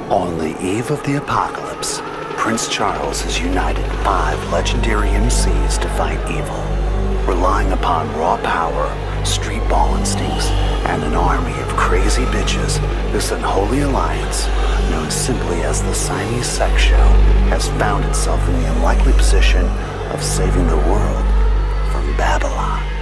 On the eve of the apocalypse, Prince Charles has united 5 legendary MCs to fight evil, relying upon raw power, street ball instincts, and an army of crazy bitches. This unholy alliance, known simply as the Siamese Sex Show, has found itself in the unlikely position of saving the world from Babylon.